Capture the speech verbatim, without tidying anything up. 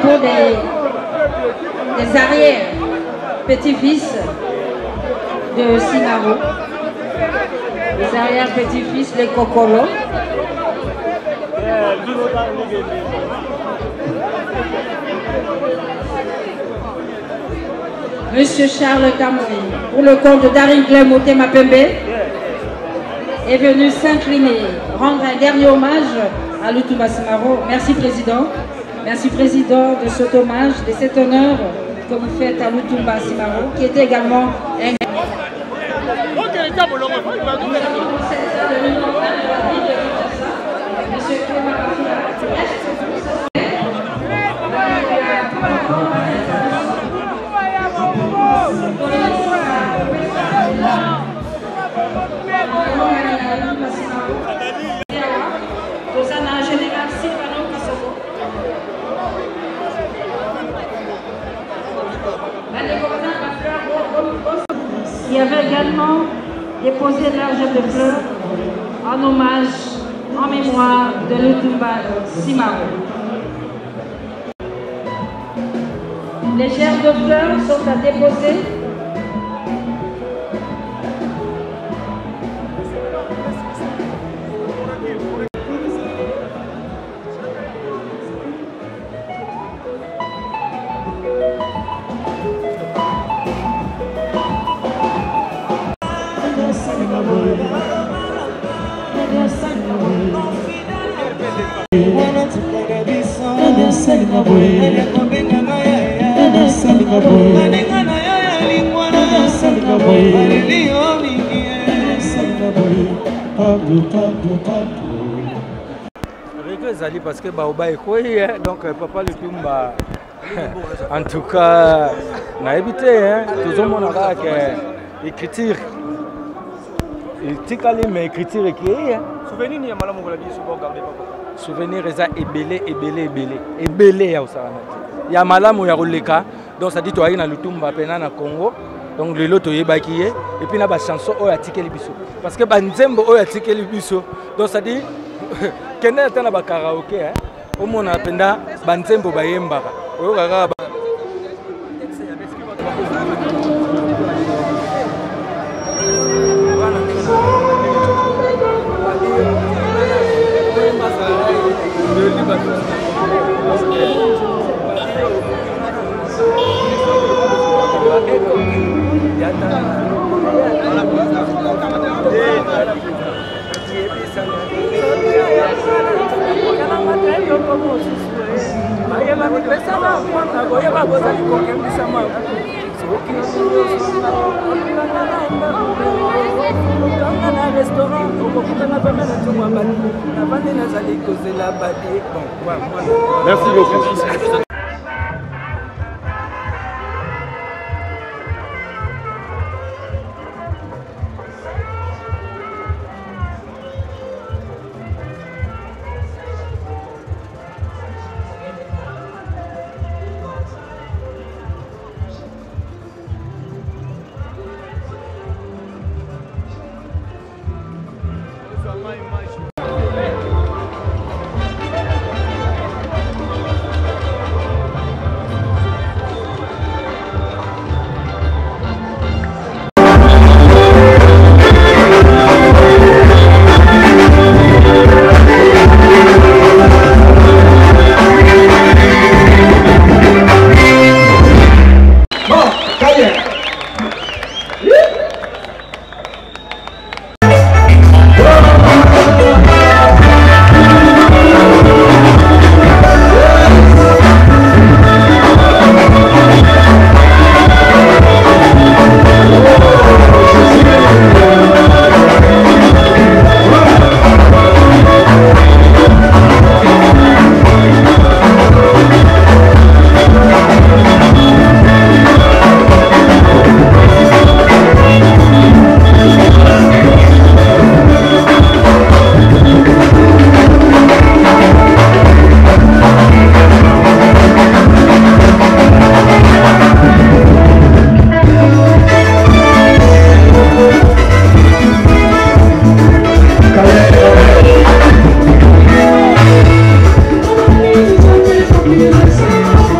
avons des, des arrières petits-fils de Simaro, les arrières petits-fils, les Kokolo. Monsieur Charles Kamoué, pour le compte de Daringle Motema Pembe, est venu s'incliner, rendre un dernier hommage à Lutumba Simaro. Merci Président. Merci Président de cet hommage, de cet honneur que vous faites à Lutumba Simaro, qui était également un... Il y avait également déposé l'argent de fleurs en hommage, en mémoire de Lutumba Simaro. Les germes de fleurs sont à déposer. Parce que Baoba est quoi, donc papa le Tumba. En tout cas, on a évité, hein. Tout le monde a écriture. Il ticale mais écriture écrite. Souvenir ni amala mo koladi souvent garder papa. Souvenir eza ebele ebele ebele ebele ya osana. Ya malamu ya roleka. Donc ça dit toi na Lutumba pena na Congo. Donc le loto yebaki et puis na ba chanson o ya tikeli biso. Parce que ba nzembo o ya tikeli biso. Donc ça dit kende atana ba karaoke hein. Au mona penda ba nzembo ba yembaka. Oyo kaka merci beaucoup. Yes.